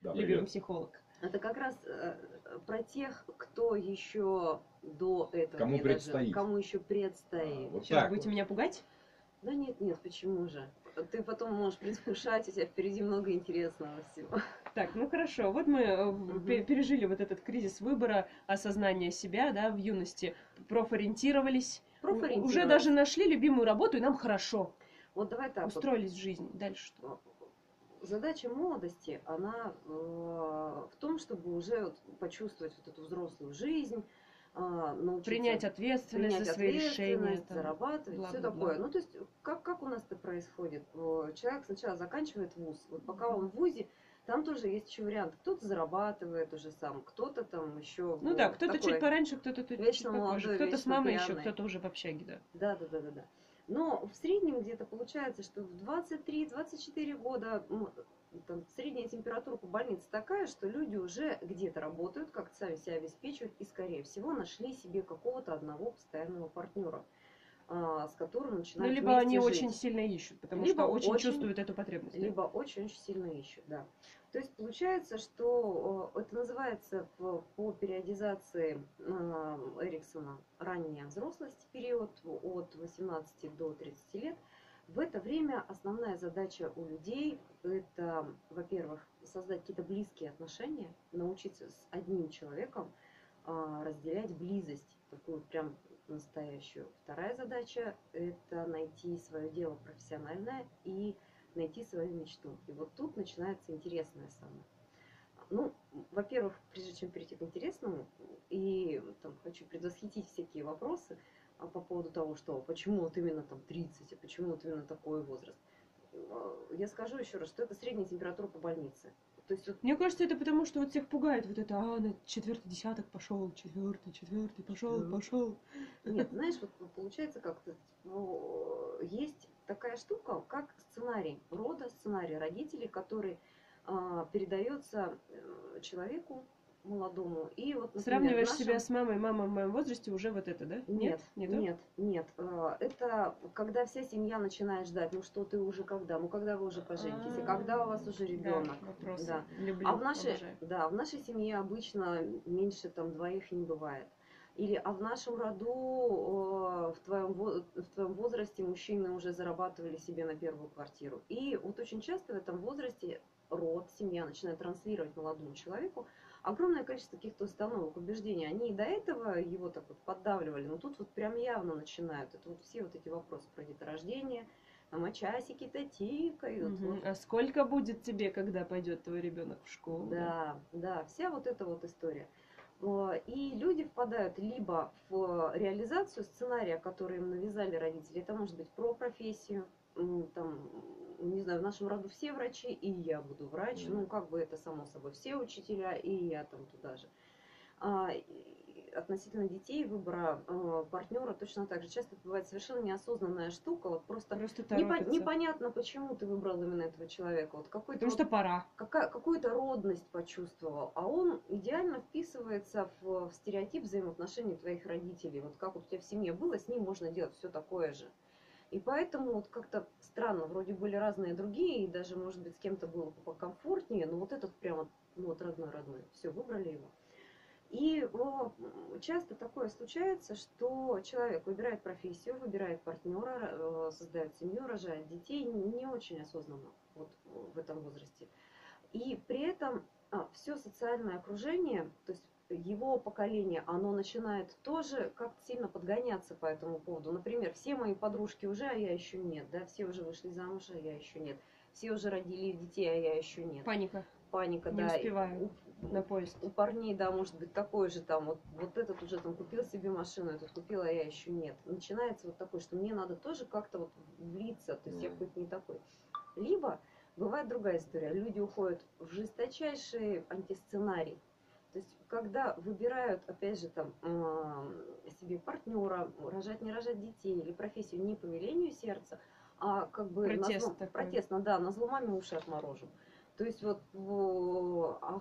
Да, любимый привет. психолог. Это как раз про тех, кто еще до этого Кому не дожил, предстоит. кому еще предстоит. Вот Сейчас так будете вот. меня пугать? Да нет, почему же? Ты потом можешь предвкушать, у тебя впереди много интересного всего. Так, ну хорошо. Вот мы пережили вот этот кризис выбора, осознания себя, да, в юности, профориентировались, уже даже нашли любимую работу, и нам хорошо. Вот давай так. Устроились в жизни. Дальше что? Задача молодости, она в том, чтобы уже почувствовать вот эту взрослую жизнь, научиться принять ответственность за свои решения, там, зарабатывать, все такое. Ну, то есть, как у нас это происходит? Человек сначала заканчивает вуз, вот пока он в вузе, там тоже есть еще вариант. Кто-то зарабатывает уже сам, кто-то там еще... Ну да, кто-то чуть пораньше, кто-то чуть попозже, кто-то с мамой еще, кто-то уже в общаге, да. Да. Но в среднем где-то получается, что в 23-24 года там, средняя температура по больнице такая, что люди уже где-то работают, как-то сами себя обеспечивают и, скорее всего, нашли себе какого-то одного постоянного партнера, с которым начинают либо они жить. очень сильно ищут, потому что очень чувствуют эту потребность. Либо очень-очень сильно ищут, да. То есть получается, что это называется по периодизации Эриксона ранняя взрослость, период от 18 до 30 лет. В это время основная задача у людей – это, во-первых, создать какие-то близкие отношения, научиться с одним человеком разделять близость, такую прям настоящую. Вторая задача – это найти свое дело профессиональное и найти свою мечту. И вот тут начинается интересное самое. Ну, во-первых, прежде чем перейти к интересному, и там хочу предвосхитить всякие вопросы по поводу того, что почему вот именно там 30, а почему вот именно такой возраст. Я скажу еще раз, что это средняя температура по больнице. То есть, мне кажется, это потому, что вот всех пугает вот это, на четвертый десяток пошел, четвертый пошел. Нет, знаешь, вот получается как-то, есть такая штука, как сценарий рода, сценарий родителей, который передается человеку молодому. И вот, например, сравниваешь себя с мамой, мама в моем возрасте уже вот это, да? Нет. Это когда вся семья начинает ждать, ну что ты уже когда, ну когда вы уже поженитесь, и когда у вас уже ребенок. Да, вопросы. Да. Люблю, в нашей семье обычно меньше там двоих не бывает. Или, а в нашем роду, в твоем возрасте мужчины уже зарабатывали себе на первую квартиру. И вот очень часто в этом возрасте род, семья начинает транслировать молодому человеку огромное количество каких-то установок, убеждений. Они и до этого его так вот поддавливали, но тут вот прям явно начинают. Это вот все вот эти вопросы про деторождение, а часики-то тикают. Угу. Вот. А сколько будет тебе, когда пойдет твой ребенок в школу? Да, вся вот эта вот история. И люди впадают либо в реализацию сценария, который им навязали родители. Это может быть про профессию, там, не знаю, в нашем роду все врачи, и я буду врач. Ну, как бы это само собой, все учителя, и я там туда же. Относительно детей, выбора партнера точно так же. Часто это бывает совершенно неосознанная штука. Вот просто непонятно, почему ты выбрал именно этого человека. Вот потому что пора. Какую-то родность почувствовал. А он идеально вписывается в стереотип взаимоотношений твоих родителей. Вот как вот у тебя в семье было, с ним можно делать все такое же. И поэтому вот как-то странно, вроде были разные другие, и даже, может быть, с кем-то было покомфортнее, но вот этот прямо, ну вот родной. Все, выбрали его. И часто такое случается, что человек выбирает профессию, выбирает партнера, создает семью, рожает детей не очень осознанно вот в этом возрасте. И при этом все социальное окружение, то есть его поколение, оно начинает тоже как-то сильно подгоняться по этому поводу. Например, все мои подружки уже, а я еще нет, да, все уже вышли замуж, а я еще нет, все уже родили детей, а я еще нет. Паника, не да. Успеваю на поезд. У парней, да, может быть такой же там, вот этот уже там купил себе машину, этот купил, а я еще нет. Начинается вот такой, что мне надо тоже как-то вот влиться, то есть я хоть не такой. Либо бывает другая история, люди уходят в жесточайший антисценарий. То есть, когда выбирают, опять же, там, себе партнера, рожать, не рожать детей, или профессию не по велению сердца, а как бы протестно, да, на зло маме уши отморожу. То есть вот вы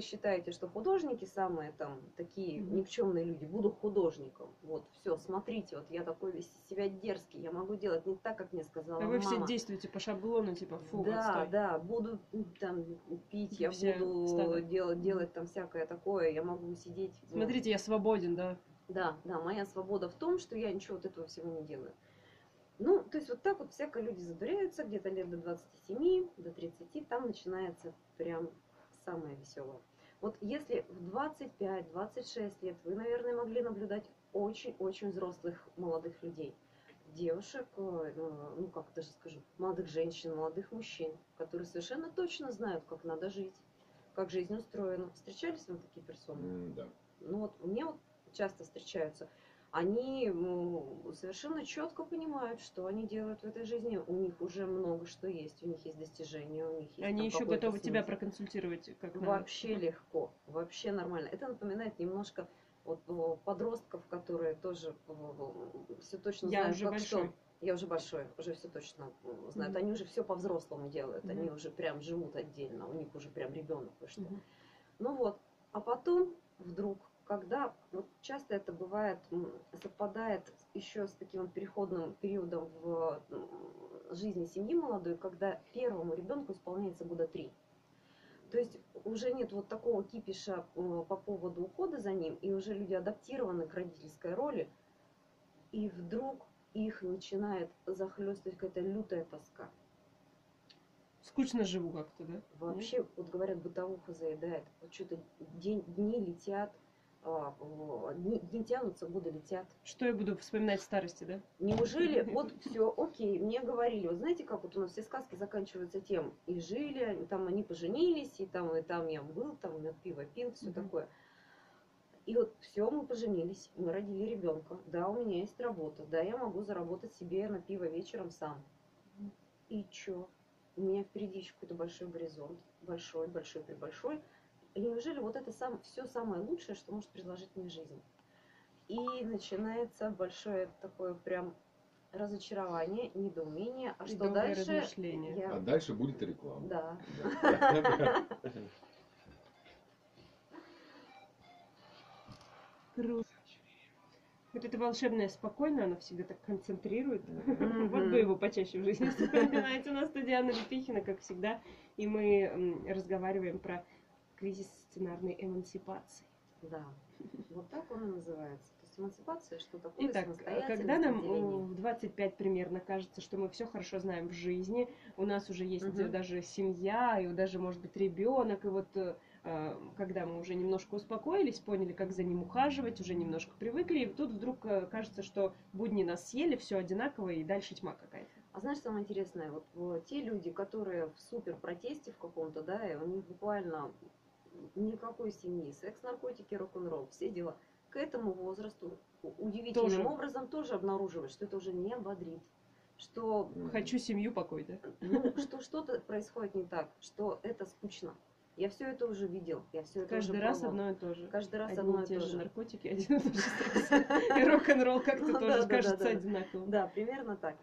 вы считаете, что художники самые там такие никчемные люди, буду художником. Вот, все, смотрите, вот я такой весь из себя дерзкий, я могу делать не так, как мне сказала А мама. вы все действуете по шаблону, типа, фу, Да, отстой. да, буду там пить, я буду делать там всякое такое, я могу сидеть. Смотрите, я свободен, да? Да, моя свобода в том, что я ничего вот этого всего не делаю. Ну, то есть вот так вот всяко люди задуряются, где-то лет до 27, до 30, там начинается прям самое веселое. Вот если в 25-26 лет вы, наверное, могли наблюдать очень-очень взрослых молодых людей, девушек, ну как даже скажу, молодых женщин, молодых мужчин, которые совершенно точно знают, как надо жить, как жизнь устроена. Встречались вам такие персоны? Да. Ну вот мне вот часто встречаются. Они совершенно четко понимают, что они делают в этой жизни. У них уже много что есть. У них есть достижения, у них есть. Они еще готовы тебя проконсультировать, как вообще легко, вообще нормально. Это напоминает немножко вот подростков, которые тоже все точно знают, уже как большой. что. Я уже большой, уже все точно знают. Они уже все по-взрослому делают. Они уже прям живут отдельно. У них уже прям ребенок вышел. Ну вот, а потом вдруг, когда вот часто это бывает, совпадает еще с таким переходным периодом в жизни семьи молодой, когда первому ребенку исполняется года 3. То есть уже нет вот такого кипиша по поводу ухода за ним, и уже люди адаптированы к родительской роли, и вдруг их начинает захлестывать какая-то лютая тоска. Скучно живу как-то, да? Вообще, нет? Вот говорят, бытовуха заедает. Вот что-то дни летят, дни тянутся, годы летят. Что я буду вспоминать в старости, да? Неужели вот все окей, мне говорили, вот знаете, как вот у нас все сказки заканчиваются тем, и жили, там они поженились, и там я был, там я пиво пил, все такое. И вот все, мы поженились, мы родили ребенка, да, у меня есть работа, да, я могу заработать себе на пиво вечером сам. И чё? У меня впереди еще какой-то большой горизонт, большой. И неужели вот это все самое лучшее, что может предложить мне жизнь? И начинается большое такое прям разочарование, недоумение. А что дальше? А дальше будет реклама. Да. Круто. Вот это волшебное спокойно, оно всегда так концентрирует. Вот бы его почаще в жизни вспоминать. У нас Диана Лепихина, как всегда, и мы разговариваем про кризис сценарной эмансипации. Да, вот так он и называется. То есть эмансипация, что такое? Итак, когда нам в 25 примерно кажется, что мы все хорошо знаем в жизни, у нас уже есть даже семья, и даже, может быть, ребенок, и вот когда мы уже немножко успокоились, поняли, как за ним ухаживать, уже немножко привыкли, и тут вдруг кажется, что будни нас съели, все одинаково, и дальше тьма какая-то. А знаешь, самое интересное, вот те люди, которые в супер протесте в каком-то, да, и у них буквально никакой семьи, секс, наркотики, рок-н-ролл, все дела, к этому возрасту удивительным образом тоже обнаруживают, что это уже не бодрит. Что хочу семью, покой, да? Ну, что что-то происходит не так, что это скучно. Я все это уже видел, я все это каждый уже раз пробовал. одно и то же. Каждый раз одни одно и и те то же же. Наркотики, один и тот же секс. И рок-н-ролл как-то тоже кажется одинаковым. Да, примерно так.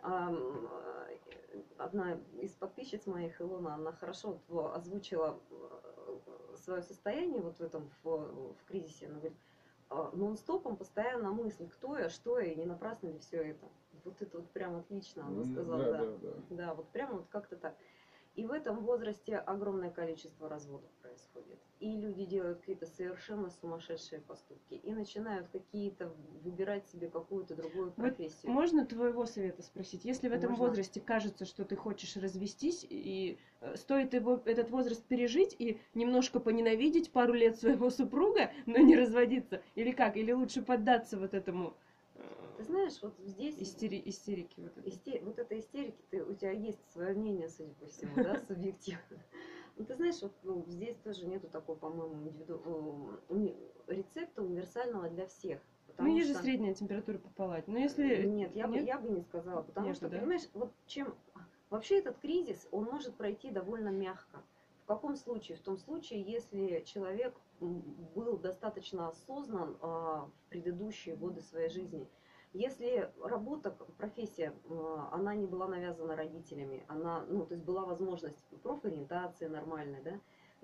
Одна из подписчиц моих, Илона, она хорошо озвучила свое состояние вот в этом в кризисе. Она говорит, нон-стопом постоянно мысль, кто я, что я, и не напрасно ли все это. Вот это вот прям отлично, она сказала, да, вот прямо вот как-то так. И в этом возрасте огромное количество разводов происходит. И люди делают какие-то совершенно сумасшедшие поступки. И начинают какие-то выбирать себе какую-то другую профессию. Вот можно твоего совета спросить? Если в этом возрасте кажется, что ты хочешь развестись, и стоит этот возраст пережить и немножко поненавидеть пару лет своего супруга, но не разводиться? Или как? Или лучше поддаться вот этому... Ты знаешь, вот здесь... Истерики. Вот этой истерики, у тебя есть свое мнение, судя по всему, да, субъективно. Ну, ты знаешь, вот здесь тоже нету такого, по-моему, рецепта универсального для всех. Ну, есть же средняя температура по палате. Но если... Нет, я бы не сказала, потому что, понимаешь, вот чем... Вообще этот кризис, он может пройти довольно мягко. В каком случае? В том случае, если человек был достаточно осознан в предыдущие годы своей жизни. Если работа, профессия, она не была навязана родителями, она, ну, то есть была возможность профориентации нормальной, да,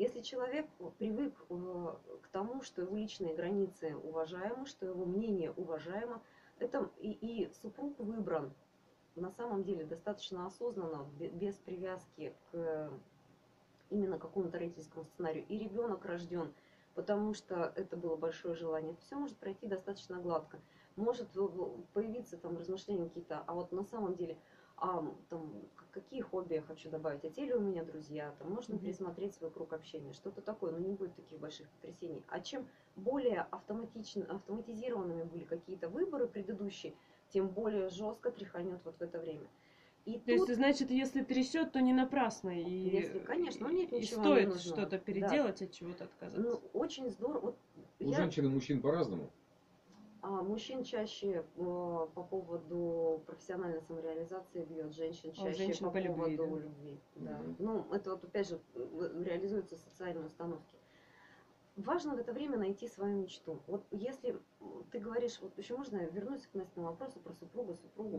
Если человек привык к тому, что его личные границы уважаемы, что его мнение уважаемо, это и супруг выбран на самом деле достаточно осознанно, без привязки к именно какому-то родительскому сценарию, и ребенок рожден, потому что это было большое желание, все может пройти достаточно гладко. Может появиться там размышления какие-то, а вот на самом деле, там, какие хобби я хочу добавить, а те ли у меня друзья, там, можно пересмотреть свой круг общения, что-то такое, но не будет таких больших потрясений. А чем более автоматизированными были какие-то выборы предыдущие, тем более жестко тряханет вот в это время. И то есть, значит, если трясет, то не напрасно. Если, конечно, нет и ничего стоит не нужно. что-то переделать, от чего-то отказаться. Ну, очень здорово. Вот у женщин и мужчин по-разному. Мужчин чаще по поводу профессиональной самореализации бьет, женщин чаще по поводу любви. Да. Ну, это вот опять же реализуются социальные установки. Важно в это время найти свою мечту. Вот если ты говоришь, вот еще можно вернуться к Настиному вопросу про супругу.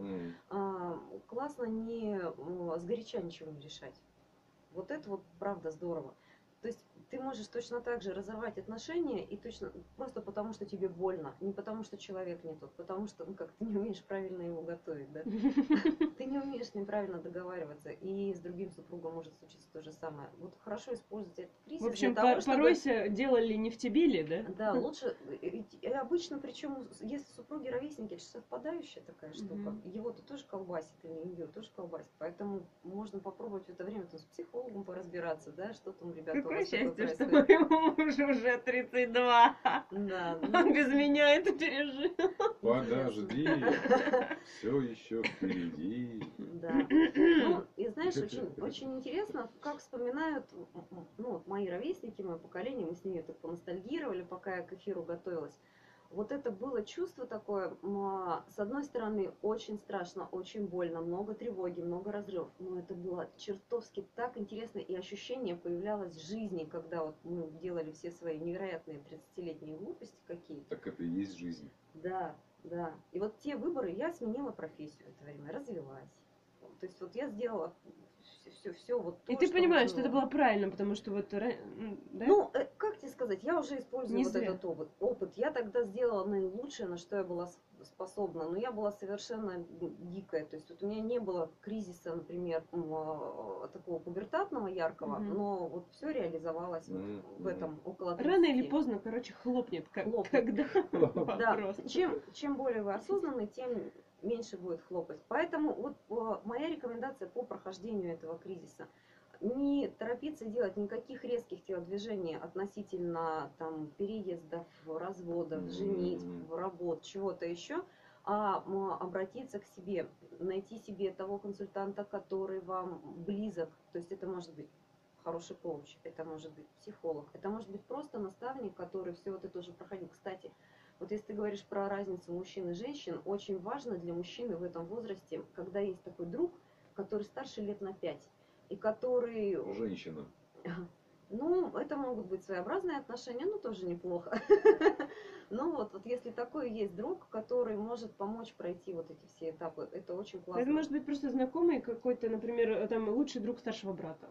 Классно не сгоряча ничего не решать. Вот это вот правда здорово. То есть ты можешь точно так же разорвать отношения и точно просто потому, что тебе больно, не потому, что человек не тот, потому что как ты не умеешь правильно его готовить, да? Ты не умеешь с ним правильно договариваться, и с другим супругом может случиться то же самое. Вот хорошо использовать этот кризис. В общем, порой делали не в тебе ли, да? Да, лучше. И обычно, причем, если супруги ровесники, это же совпадающая такая штука. Его-то тоже колбасит, или ее тоже колбасит. Поэтому можно попробовать в это время с психологом поразбираться, да, что там, ребята, у вас такое происходит. Что моему мужу уже 32. Да. Он без меня это пережил. Подожди, все еще впереди. Да. Ну, и знаешь, очень интересно, как вспоминают, ну, мои ровесники, мое поколение, мы с ними так поностальгировали, пока я к эфиру готовилась. Вот это было чувство такое, с одной стороны, очень страшно, очень больно, много тревоги, много разрывов, но это было чертовски так интересно, и ощущение появлялось в жизни, когда вот мы делали все свои невероятные 30-летние глупости какие-то. Так это и есть жизнь. Да, да. И вот те выборы, я сменила профессию в это время, развилась. То есть вот я сделала все вот то, и ты понимаешь, что это было правильно, потому что вот... Да? Ну, как тебе сказать, я уже использую вот этот опыт. Я тогда сделала наилучшее, на что я была способна, но я была совершенно дикая. То есть вот у меня не было кризиса, например, такого пубертатного, яркого, но вот все реализовалось вот в этом около 30. Рано или поздно, короче, хлопнет. Когда? Да. Чем более вы осознанны, тем меньше будет хлопать. Поэтому вот моя рекомендация по прохождению этого кризиса: не торопиться делать никаких резких телодвижений относительно там переездов, разводов, женитьб, работ, чего-то еще, а обратиться к себе, найти себе того консультанта, который вам близок. То есть это может быть хороший коуч, это может быть психолог, это может быть просто наставник, который все вот это уже проходил. Кстати, вот если ты говоришь про разницу мужчин и женщин, очень важно для мужчины в этом возрасте, когда есть такой друг, который старше лет на 5, и который... Женщина. Ну, это могут быть своеобразные отношения, но тоже неплохо. Ну вот если такой есть друг, который может помочь пройти вот эти все этапы, это очень классно. Это может быть просто знакомый какой-то, например, там лучший друг старшего брата.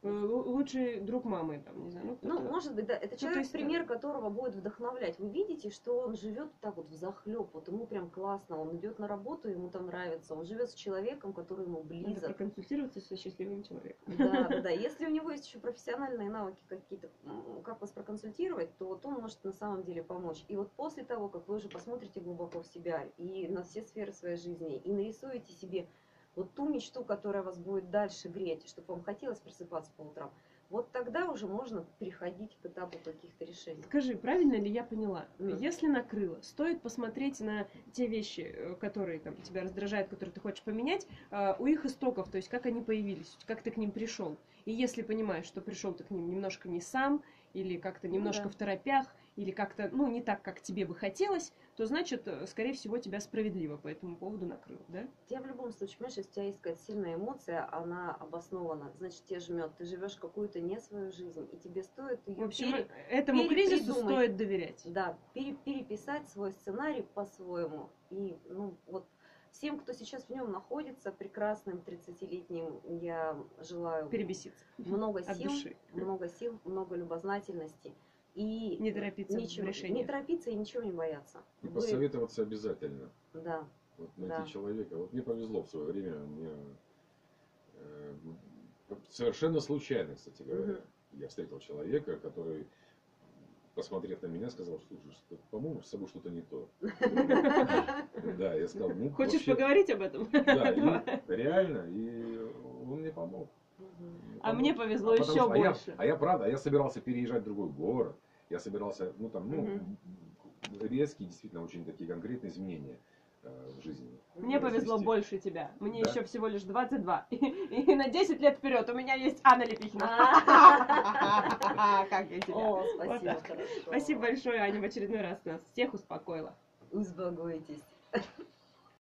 Лучший друг мамы, там, не знаю. Ну, может быть, да. Это человек, пример которого будет вдохновлять. Вы видите, что он живет так вот взахлеб, вот ему прям классно, он идет на работу, ему там нравится, он живет с человеком, который ему близок. Надо проконсультироваться со счастливым человеком. Да. Если у него есть еще профессиональные навыки какие-то, как вас проконсультировать, то вот он может на самом деле помочь. И вот после того, как вы уже посмотрите глубоко в себя и на все сферы своей жизни, и нарисуете себе вот ту мечту, которая вас будет дальше греть, чтобы вам хотелось просыпаться по утрам, вот тогда уже можно переходить к этапу каких-то решений. Скажи, правильно ли я поняла? Если накрыло, стоит посмотреть на те вещи, которые там, тебя раздражают, которые ты хочешь поменять, у их истоков, то есть как они появились, как ты к ним пришел. И если понимаешь, что пришел ты к ним немножко не сам, или как-то немножко в торопях, или как-то, ну, не так, как тебе бы хотелось, то, значит, скорее всего, тебя справедливо по этому поводу накрыло, да? Тебя в любом случае, понимаешь, если у тебя есть какая-то сильная эмоция, она обоснована, значит, тебя жмет, ты живешь какую-то не свою жизнь, и тебе стоит ее в общем, этому кризису стоит доверять. Да, переписать свой сценарий по-своему. И, ну, вот, Всем, кто сейчас в нем находится, прекрасным 30-летним, я желаю Перебеситься. много От сил, души. много любознательности. И Не торопиться в ничего, решениях. не торопиться и ничего не бояться. И Вы- посоветоваться обязательно. Да. Вот найти Да. человека. Вот мне повезло в свое время. Мне э, совершенно случайно, кстати говоря, я встретил человека, который, посмотрев на меня, сказал, слушай, по-моему, с собой что-то не то. Да, я сказал, ну, Хочешь вообще, поговорить об этом? да, и реально, и он мне помог. А мне повезло Потому еще что- больше. я собирался переезжать в другой город. Я собирался, резкие, действительно, очень такие конкретные изменения в жизни. Мне повезло Вести. больше тебя. Мне Да? еще всего лишь 22. И на 10 лет вперед у меня есть Анна Лепихина. Как я тебя. О, Вот спасибо, так. хорошо. Спасибо большое, Аня в очередной раз нас всех успокоила. Успокойтесь.